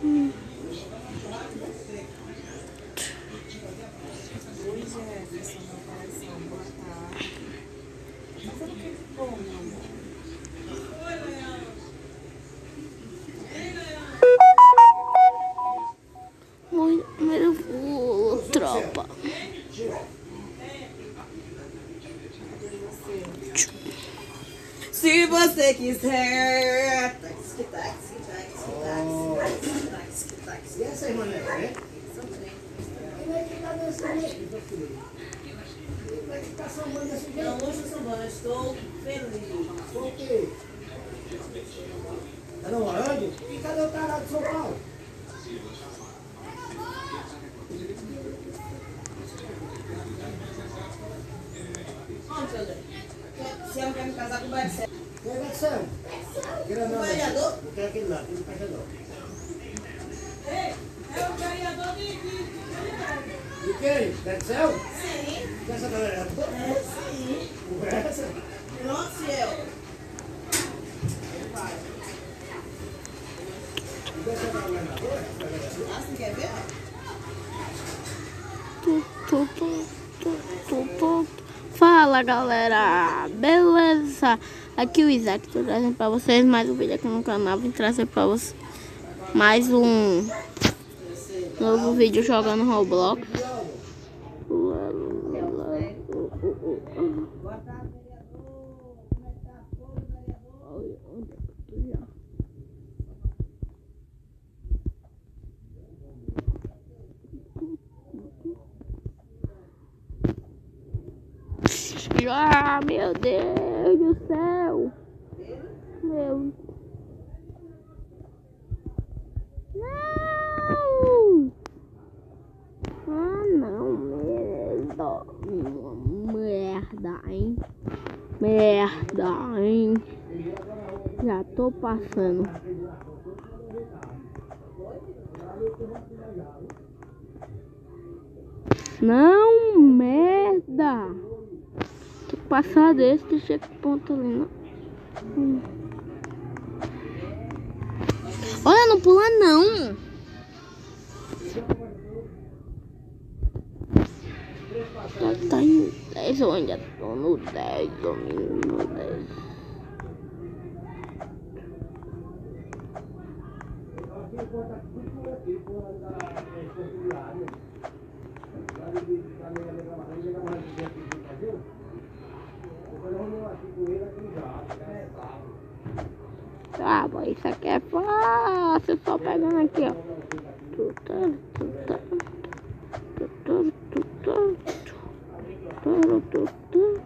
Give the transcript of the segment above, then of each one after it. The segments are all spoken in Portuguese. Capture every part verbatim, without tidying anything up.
Hum. Primeiro voo, tropa. Se você quiser. Táxi, táxi, táxi, táxi, táxi, táxi. E essa aí, mané? Como é que tá dançando? Como é que tá sambando assim? Não, hoje eu sambando, estou feliz. Estou o quê? Tá namorando? E cadê o tarado de São Paulo? Onde, André? Você não quer me casar com o Bercel? Quem é Bercel? O vereador? Não quero aquele lá, tem um caixa não. Ei, é o vereador de... De quem? Bercel? Sim. Dessa galera? É, sim. O Bercel? Pronto, Ciel. Vai. E dessa galera? Ah, você quer ver? Tu, tu, tu, tu, tu, tu. Fala, galera, beleza? Aqui o Isaac, tô trazendo pra vocês mais um vídeo aqui no canal. Vim trazer pra vocês mais um novo vídeo jogando Roblox. Ah, meu Deus do céu. Meu. Não. Ah, não, merda. Merda, hein? Merda, hein? Já tô passando. Não, merda. Passar desse, deixa que ponto ali, não. Hum. Olha, não pula não. Já tá em dez, eu ainda tô no dez, domínio no dez. Ah, bom, isso aqui é fácil, só pegando aqui, ó. Tudo, tudo, tudo, tudo, tudo, tudo,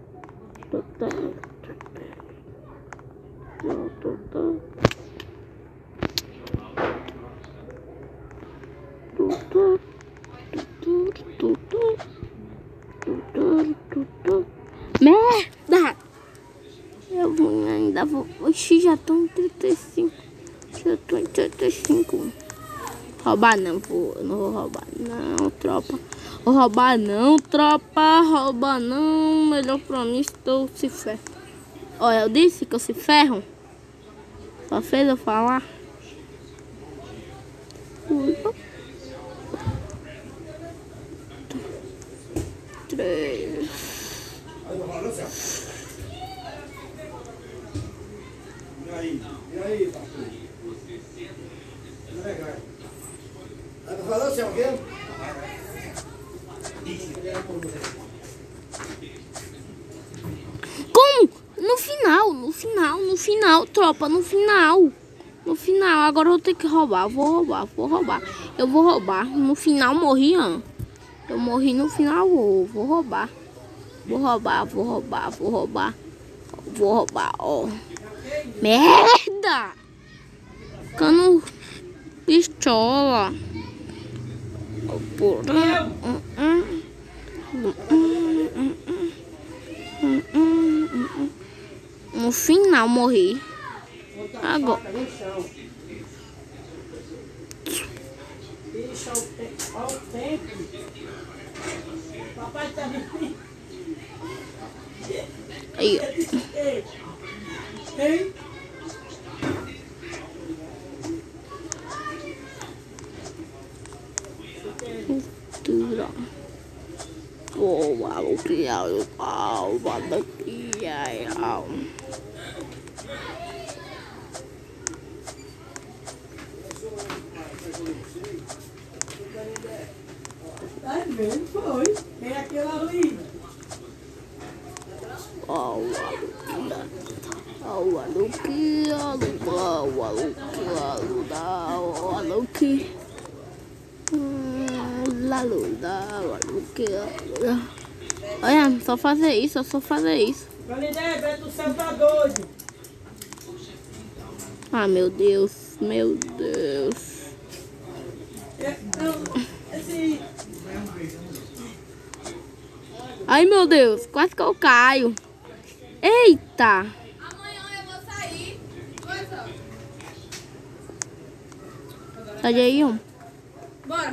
merda! Eu vou, ainda vou. Oxi, já tô em trinta e cinco. Já tô em trinta e cinco. Roubar não, vou. Eu não vou roubar, não, tropa. Vou roubar não, tropa. Roubar não. Melhor pra mim, estou se ferro. Olha, eu disse que eu se ferro. Só fez eu falar. Três. E aí? E aí, pastor? Legal. Tá falando, seu alguém? Como? No final, no final, no final, tropa, no final. No final, agora eu vou ter que roubar, vou roubar, vou roubar. Eu vou roubar, no final morri, ó. Eu morri no final, vou, vou roubar. Vou roubar, vou roubar, vou roubar. Vou roubar, ó. Merda! Cano pistola. No final morri. Agora. Deixa o tempo. Papai tá vendo. Aí, Ei. Ei. ó. Vou maluquear o pau, maluquear, ó. Tá vendo? Foi. Quem é aquele ali? Ó, o maluquear. Ó, o maluquear, ó, o maluquear, ó, o maluquear. Lá, lá, lá. Olha, só fazer isso, só fazer isso. Galidé, Beto, o céu tá doido. Ah, meu Deus, meu Deus. É, não, esse... Ai, meu Deus, quase que eu caio. Eita. Amanhã eu vou sair. Coisa. Sai daí, ó. Bora.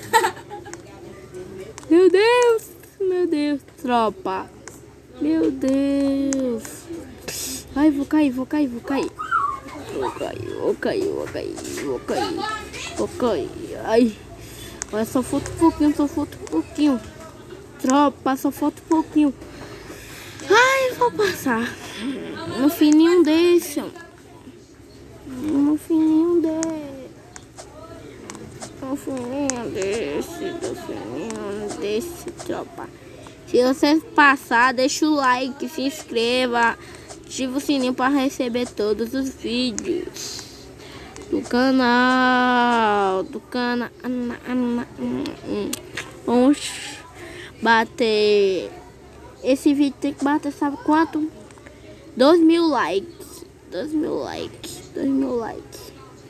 Meu Deus, meu Deus, tropa. Meu Deus. Ai, vou cair, vou cair, vou cair. Vou cair, vou cair, vou cair, vou cair. Vou cair. Ai. Olha, só falta um pouquinho, só falta um pouquinho. Tropa, só falta um pouquinho. Ai, vou passar. No fininho desse. No fininho desse. No fininho desse. No fininho desse, tropa. Se você passar, deixa o like, se inscreva. Ativa o sininho para receber todos os vídeos do canal. Do canal. Vamos bater. Esse vídeo tem que bater, sabe quanto? Dois mil likes. Dois mil likes. Dois mil likes.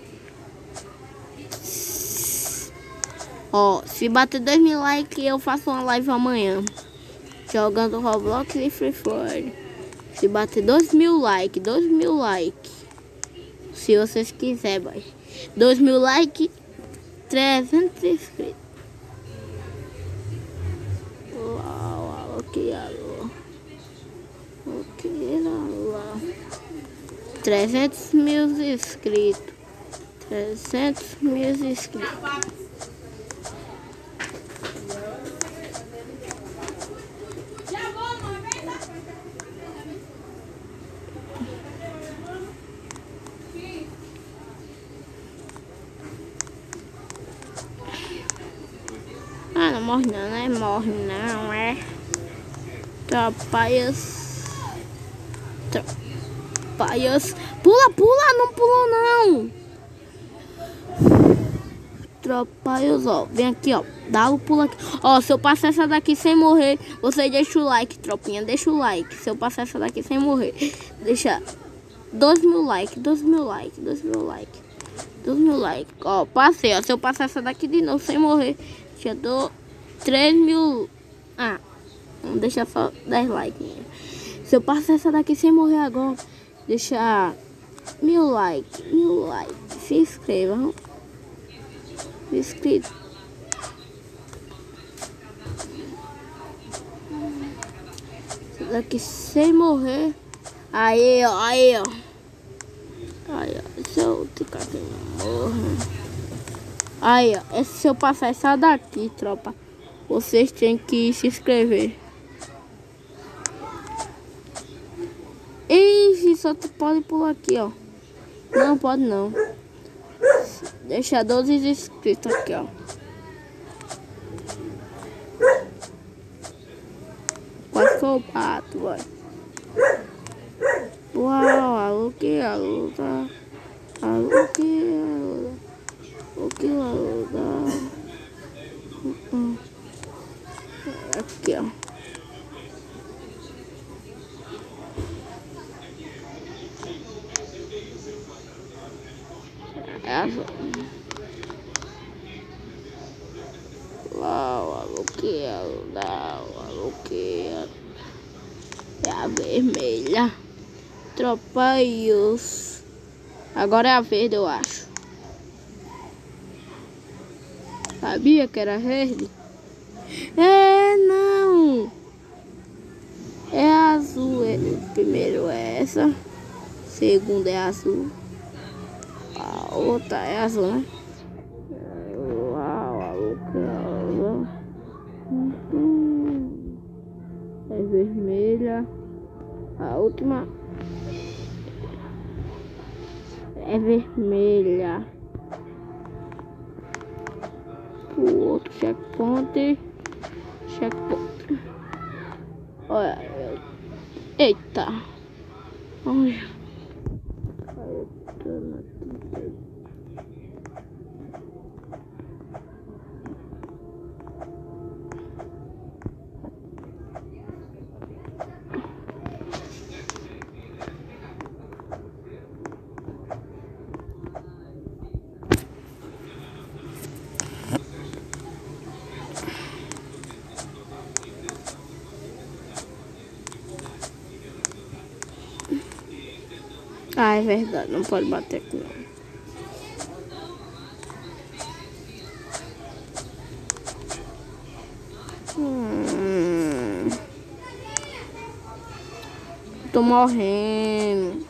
Ó, se bater dois mil likes, eu faço uma live amanhã. Jogando Roblox e Free Fire. Se bater dois mil likes, dois mil likes. Se vocês quiserem, vai. dois mil likes, trezentos inscritos. Uau, ok, alô. Ok, alô. trezentos mil inscritos. trezentos mil inscritos. Já vou, mãe. Vem lá. Ah, não morre não, não é morre não, é. Trapalhas. Trapalhas. Pula, pula, não pulou não. Trapalhas, ó. Vem aqui, ó. Dá o pulo aqui. Ó, se eu passar essa daqui sem morrer, você deixa o like, tropinha. Deixa o like. Se eu passar essa daqui sem morrer, deixa dois mil likes, dois mil likes, dois mil likes. dois mil likes. Ó, passei, ó. Se eu passar essa daqui de novo sem morrer, já dou três mil. Ah, vamos deixar só dez likes. Se eu passar essa daqui sem morrer agora, deixa mil likes, mil likes. Se inscreva. Inscrito. Essa daqui sem morrer. Aí, ó, aí, ó. Aí, ó. Se eu ficar sem morrer. Aí, ó. Se eu passar essa daqui, tropa, vocês têm que se inscrever. Ixi, só tu pode pular aqui, ó. Não pode não. Deixa doze inscritos aqui, ó. Quase que eu bato, vai. Uau, alô que alô tá. Alô que alô. O que alô tá. Aqui, ó. Essa. Lá, alô que alô dá, alô que é a vermelha. Tropaios. Agora é a verde, eu acho. Sabia que era verde? É, não. É azul. É, primeiro é essa. Segundo é azul. A outra é azul, né? Uau, alô, alô. Hum, é vermelha. A última é vermelha. O outro checkpoint. Checkpoint. Olha. Eu... Eita. Olha. Eu tô na... Ah, é verdade, não pode bater aqui não. Hum, tô morrendo.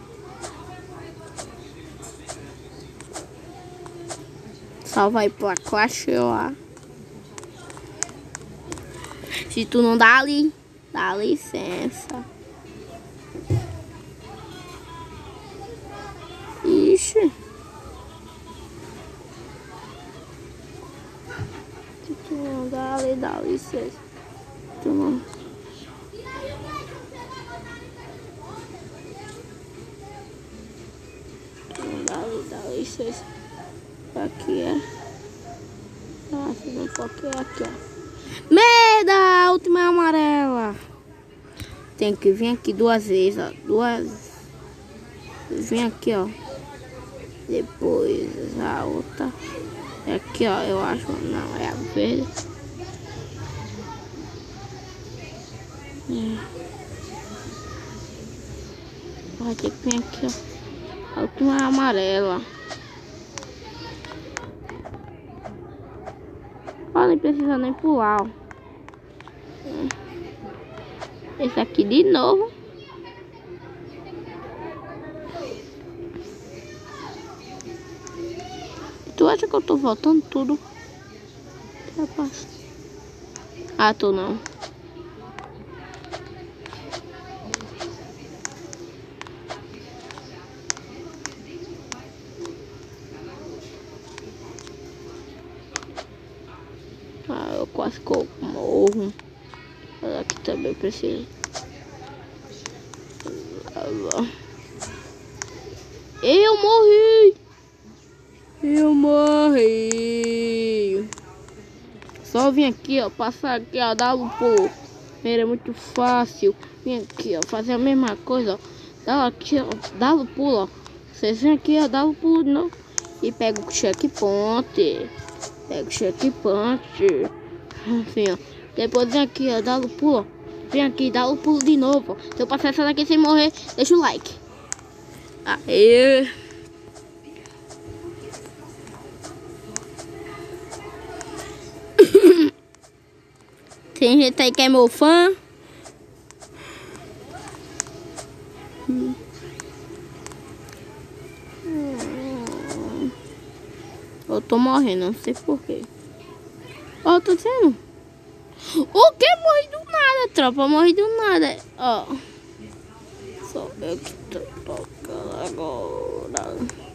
Só vai pra Clashroyale. Se tu não dá ali, dá licença. Ixi. Se tu não dá ali, dá licença. Tu não. Tu não dá ali, dá licença. Aqui é. Ah, se não for aqui, é aqui, ó. Merda! A última é amarela. Tem que vir aqui duas vezes, ó. Duas. Vem aqui, ó. Depois a outra. É aqui, ó. Eu acho. Não, é a verde. Hum. Vai ter que vir aqui, ó. A última é amarela. Ó, nem precisa nem pular, ó. Esse aqui de novo. Tu acha que eu tô voltando tudo? Ah, tô não. Ah, eu quase que eu morro. Olha aqui também preciso. Eu morri! Eu morri! Só vim aqui, ó, passar aqui, ó, dar o pulo. Era muito fácil. Vim aqui, ó, fazer a mesma coisa, ó. Dá aqui, ó, dá o pulo, ó. Vocês vêm aqui, ó, dá o pulo de novo. E pega o checkpoint. Pega o checkpoint. Assim, ó. Depois vem aqui, ó, dá o pulo. Vem aqui, dá o pulo de novo. Se eu passar essa daqui sem morrer, deixa o like. Aê! Tem gente aí que é meu fã. Hum. Eu tô morrendo, não sei porquê. Ó, oh, tô dizendo. O que? Morri do nada, tropa. Morri do nada. Ó. Oh. Só eu que tô tocando agora.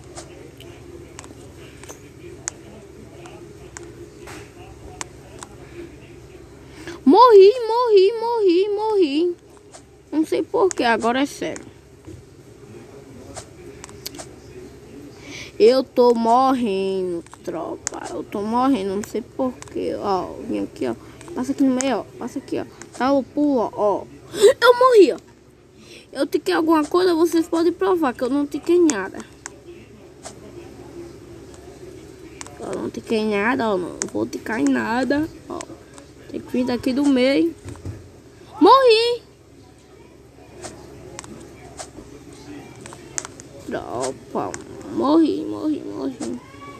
Morri, morri, morri, morri. Não sei porquê, agora é sério. Eu tô morrendo, tropa. Eu tô morrendo, não sei porquê. Ó, vim aqui, ó. Passa aqui no meio, ó. Passa aqui, ó. Dá o pulo, ó. Eu morri, ó. Eu tiquei alguma coisa, vocês podem provar que eu não tiquei nada. Eu não tiquei nada, ó. Não vou ticar em nada, ó. Tem que vir daqui do meio. Morri! Tropa, morri, morri, morri.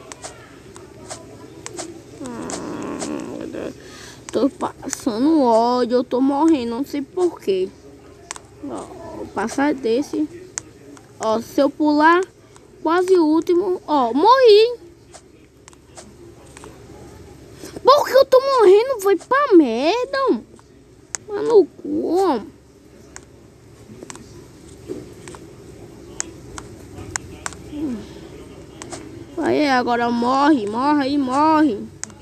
Ah, tô passando ódio, eu tô morrendo, não sei porquê. Ó, vou passar desse. Ó, se eu pular, quase o último. Ó, morri. Por que eu tô morrendo, foi pra merda, homem. Mano, no cu, homem. Aí, agora morre, morre aí, morre.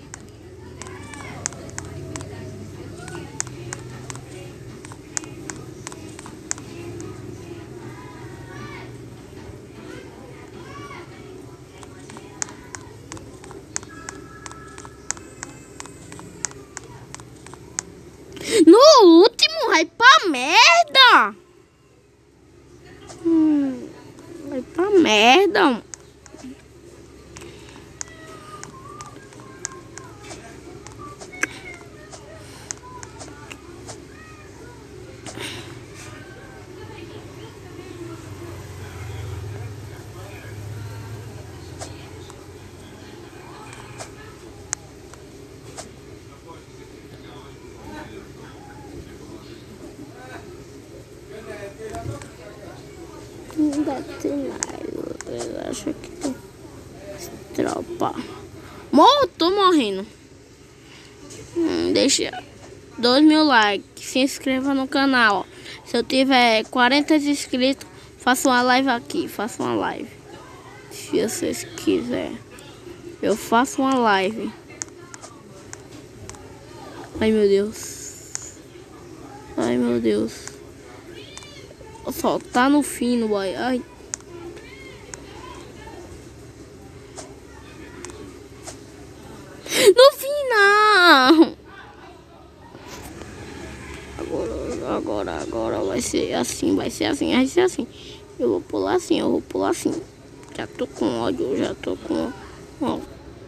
No último, vai pra merda. Hum, vai pra merda. Não deve ter mais. Eu acho que tem tropa. Morro, tô morrendo. Hum, deixa dois mil likes. Se inscreva no canal. Se eu tiver quarenta inscritos, faço uma live aqui. Faço uma live. Se vocês quiserem, eu faço uma live. Ai, meu Deus. Ai, meu Deus. Só tá no fim, boy. Ai. No final. Agora, agora, agora vai ser assim, vai ser assim, vai ser assim. Eu vou pular assim, eu vou pular assim. Já tô com ódio, já tô com ódio.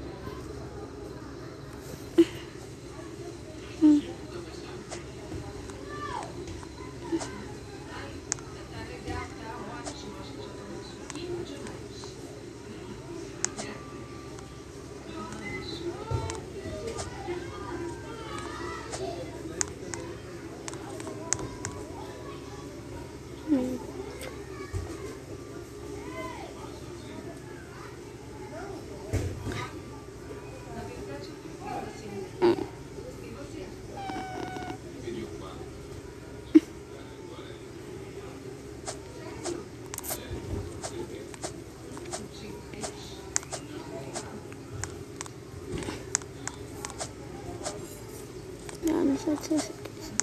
Não sei se é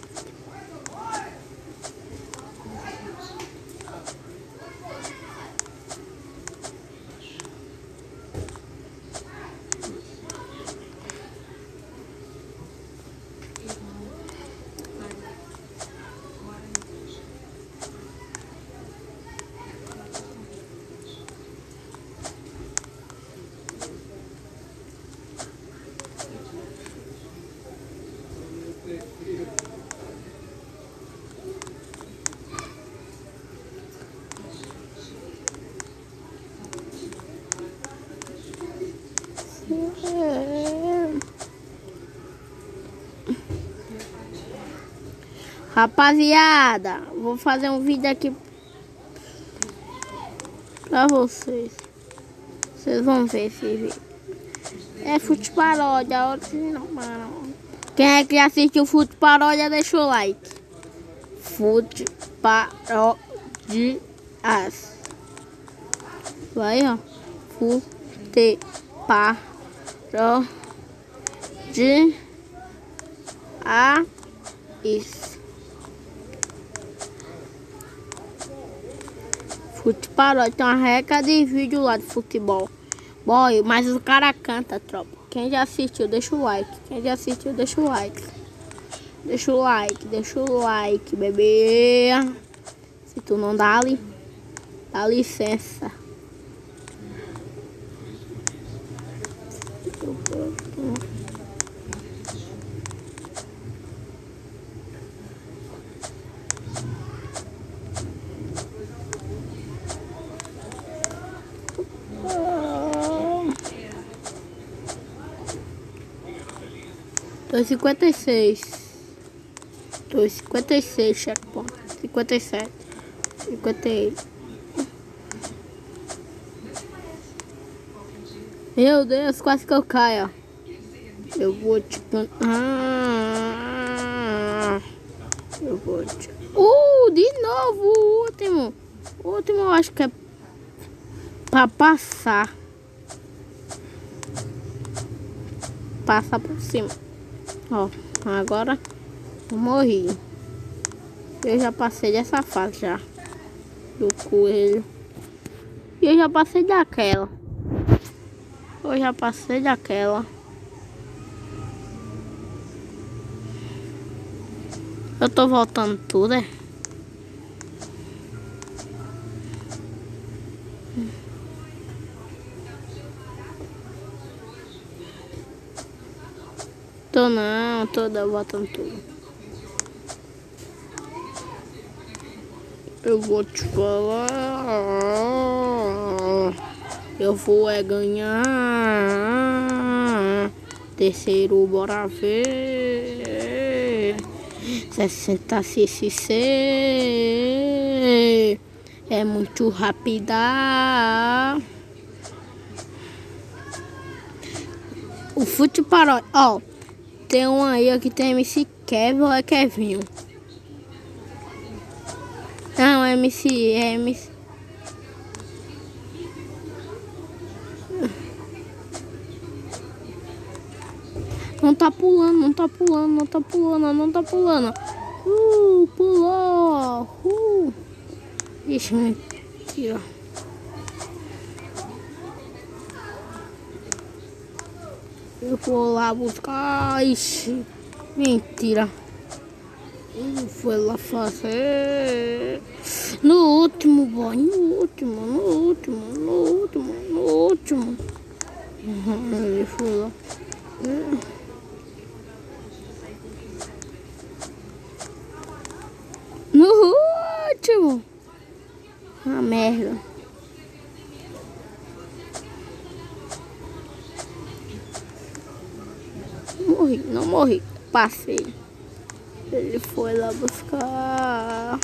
Rapaziada, vou fazer um vídeo aqui pra vocês. Vocês vão ver esse vídeo. É Fute Paródia, original, mano. Quem é que assistiu Fute Paródia, deixa o like. Fute Paródias. Vai, ó. Fute Paródia. Isso. Fute Paródia, tem uma reca de vídeo lá de futebol. Boy, mas o cara canta, tropa. Quem já assistiu, deixa o like. Quem já assistiu, deixa o like. Deixa o like, deixa o like, bebê. Se tu não dá ali, dá licença. Tô cinquenta e seis. Tô cinquenta e seis, checkpoint. cinquenta e sete. cinquenta e oito. Meu Deus, quase que eu caio, ó. Eu vou te... Ah, eu vou te... Uh, de novo, o último. O último eu acho que é pra passar. Passar por cima. Ó, agora eu morri. Eu já passei dessa fase já. Do coelho. E eu já passei daquela. Eu já passei daquela. Eu tô voltando tudo, é? Tô não, tô voltando tudo. Eu vou te falar. Eu vou é ganhar. Terceiro, bora ver. sessenta C C C. É muito rápida. O fute paródia. Ó, tem um aí que tem M C Kevin ou é Kevinho? Não, é M C, é M C. Não tá pulando, não tá pulando, não tá pulando, não tá pulando. Uh, pulou. Uh. Ixi, mentira. Eu vou lá buscar. Ixi, mentira. Eu vou lá fazer. No último, boy, no último, no último, no último, no último. Uhum, ele foi lá. No último. Ah, merda. Morri, não morri. Passei. Ele foi lá buscar.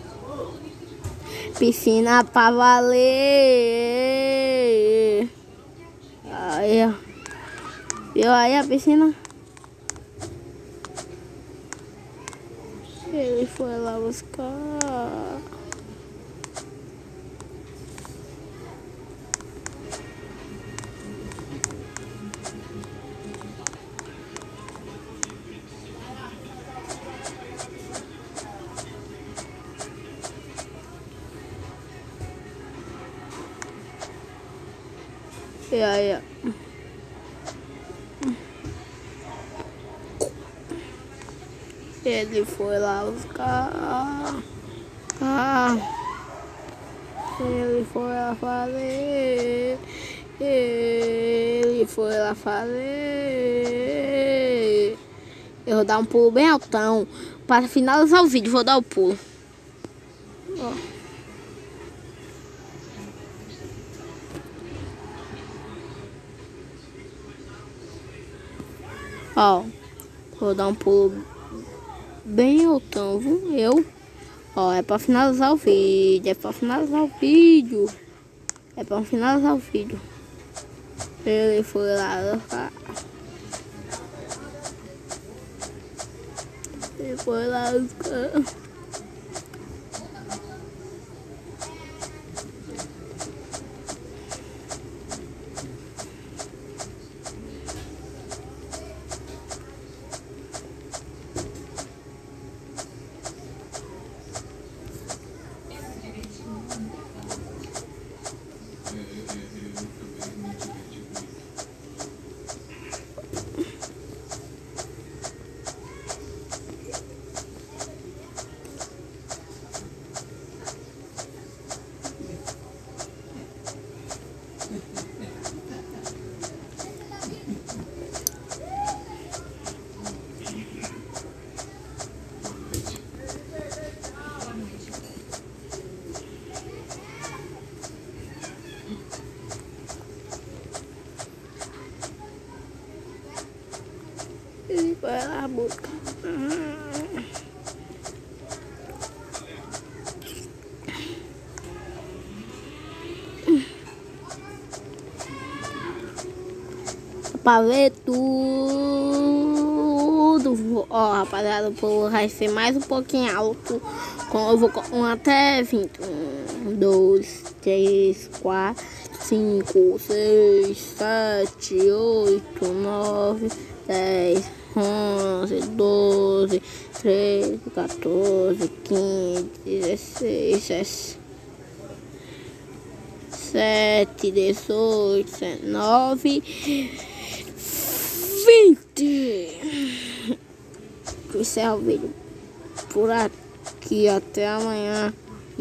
Piscina pra valer. Aí, ó. Viu aí a piscina? Ele foi lá buscar. E aí, ó. Ele foi lá buscar. Ah, ele foi lá fazer. Ele foi lá fazer. Eu vou dar um pulo bem altão. Para finalizar o vídeo, vou dar o pulo. Ó. Ó, vou dar um pulo bem altão, viu? Eu, ó, é pra finalizar o vídeo, é pra finalizar o vídeo, é pra finalizar o vídeo. Ele foi lá, ele foi lá, ele foi lá buscar. pra ver tudo. Ó, rapaziada, o pulo vai ser mais um pouquinho alto. Eu vou com até vinte. Um, dois, três, quatro, cinco, seis, sete, oito, nove, dez, onze, doze, treze, quatorze, quinze, dezesseis, dezessete, dezoito, dezenove, vinte. Encerra o vídeo por aqui. Até amanhã.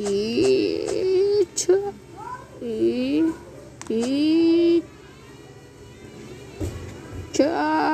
E tchau. E, e tchau.